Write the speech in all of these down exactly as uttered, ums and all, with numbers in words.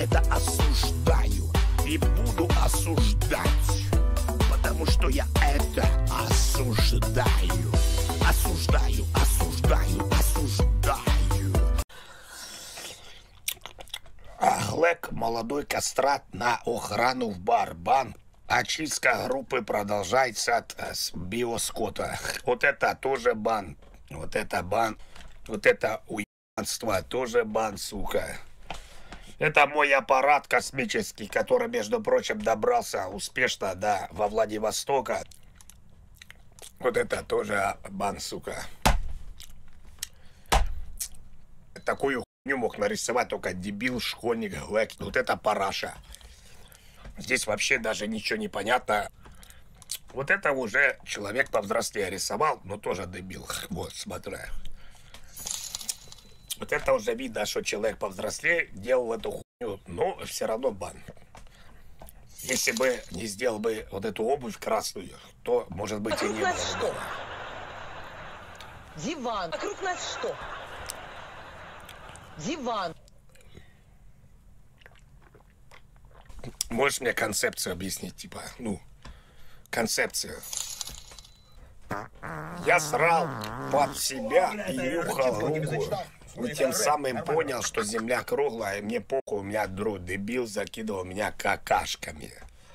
это осуждаю и буду осуждать, потому что я это осуждаю. Осуждаю, осуждаю, осуждаю. Глэк, молодой кастрат на охрану в бар. Бан. Очистка группы продолжается от э, биоскота. Вот это тоже бан. Вот это бан. Вот это уебанство тоже бан, сука. Это мой аппарат космический, который, между прочим, добрался успешно до во Владивостока. Вот это тоже бан, сука. Такую хуйню мог нарисовать только дебил, школьник, Глэк. Вот это параша. Здесь вообще даже ничего не понятно. Вот это уже человек повзрослее рисовал, но тоже дебил. Вот, смотри. Вот это уже видно, что человек повзрослее делал эту хуйню, но все равно бан. Если бы не сделал бы вот эту обувь красную, то, может быть, и не было. Что? Диван. Вокруг нас что? Диван. Можешь мне концепцию объяснить, типа, ну, концепцию? Я срал под себя и нюхал руку. И тем самым понял, что земля круглая, и мне похуй, у меня друг дебил закидывал меня какашками.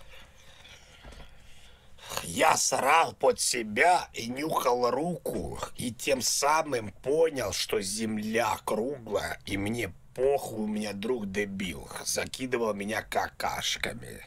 Я срал под себя и нюхал руку, и тем самым понял, что земля круглая, и мне похуй, у меня друг дебил закидывал меня какашками.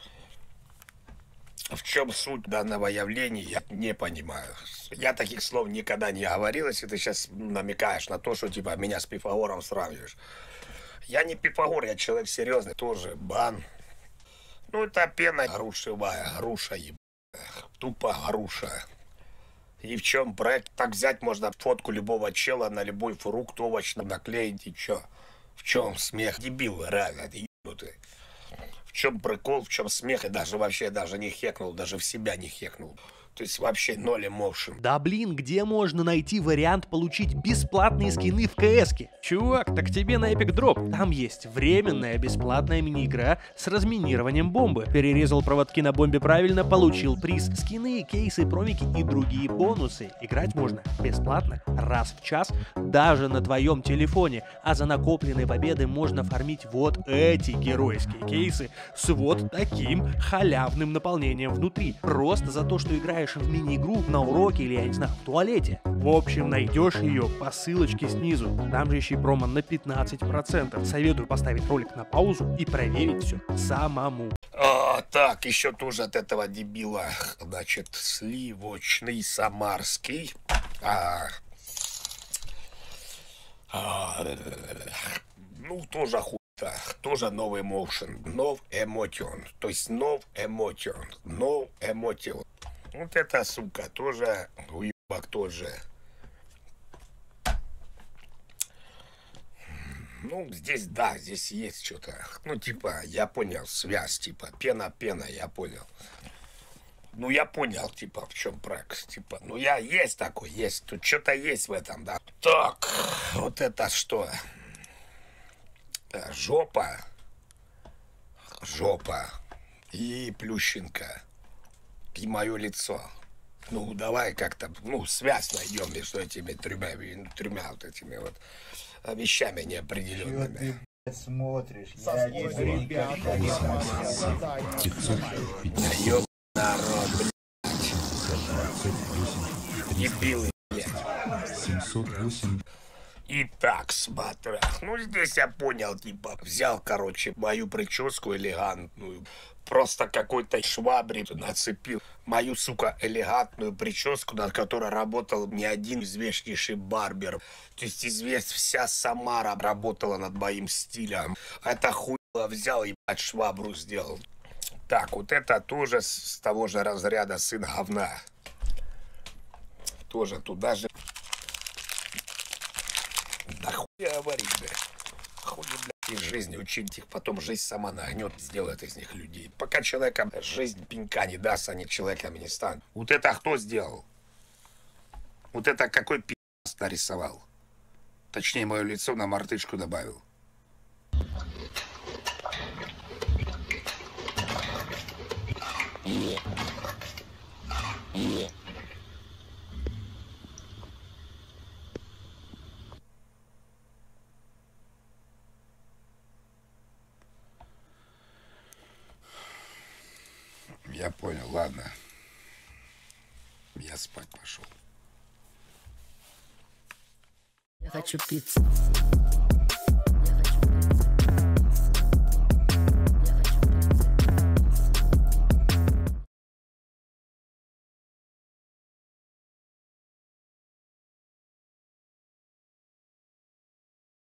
В чем суть данного явления, я не понимаю. Я таких слов никогда не говорил, если ты сейчас намекаешь на то, что типа меня с Пифагором сравниваешь. Я не Пифагор, я человек серьезный, тоже бан. Ну это пена грушевая, груша ебаная, тупо груша. И в чем проект? Так взять можно фотку любого чела на любой фрукт овощный наклеить и чё? В чем смех? Дебил, реально, ты ебнутый. В чем прикол, в чем смех, и даже вообще даже не хекнул, даже в себя не хекнул. То есть вообще ноль эмоушен. Да блин, где можно найти вариант получить бесплатные скины в КС-ке? Чувак, так тебе на Epic Drop. Там есть временная бесплатная мини-игра с разминированием бомбы. Перерезал проводки на бомбе правильно, получил приз. Скины, кейсы, промики и другие бонусы. Играть можно бесплатно, раз в час, даже на твоем телефоне. А за накопленные победы можно фармить вот эти геройские кейсы с вот таким халявным наполнением внутри. Просто за то, что играешь в мини-игру на уроке или, я не знаю, в туалете. В общем, найдешь ее по ссылочке снизу. Там же еще и промо на пятнадцать процентов. Советую поставить ролик на паузу и проверить все самому. А, так, еще тоже от этого дебила. Значит, сливочный самарский. А, а, ну, тоже хуйта. Тоже новый motion. Нов emotion. То есть нов emotion. Нов emotion. Вот эта сука тоже, уебак тоже. Ну, здесь, да, здесь есть что-то. Ну, типа, я понял, связь, типа, пена-пена, я понял. Ну, я понял, типа, в чем проект. Типа, ну, я есть такой, есть. Тут что-то есть в этом, да. Так, вот это что? Жопа. Жопа. И Плющенко. И мое лицо. Ну, давай как-то, ну, связь найдем между этими тремя, тремя вот этими вот вещами неопределенными. Чё ты, блядь, смотришь? Я не Ёб народ, блядь. Дебилы, блядь. семьсот восемь. Итак, смотри. Ну, здесь я понял, типа, взял, короче, мою прическу элегантную, просто какой-то швабре нацепил мою, сука, элегантную прическу, над которой работал не один известнейший барбер. То есть, известь, вся Самара работала над моим стилем. Это хуйло взял и, блядь, швабру сделал. Так, вот это тоже с того же разряда сын говна. Тоже туда же. Да хуй говорить, да. Хуй, блядь, из жизни учить их, потом жизнь сама нагнет, сделает из них людей. Пока человекам жизнь пенька не даст, они человеками не станут. Вот это кто сделал? Вот это какой пи***ц нарисовал? Точнее, мое лицо на мартышку добавил. Я понял, ладно. Я спать пошел. Я хочу пиццу.